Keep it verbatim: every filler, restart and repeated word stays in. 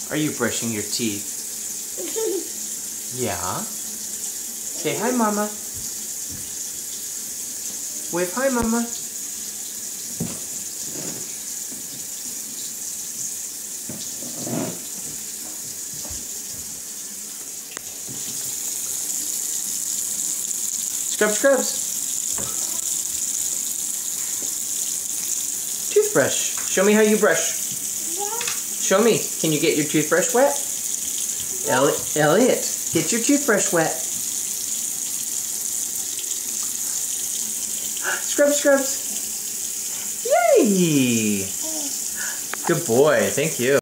Are you brushing your teeth? Yeah. Say hi, Mama. Wave hi, Mama. Scrub, scrubs. Toothbrush. Show me how you brush. Show me. Can you get your toothbrush wet? Elliott, Elliott, get your toothbrush wet. Scrub, scrubs. Yay! Good boy. Thank you.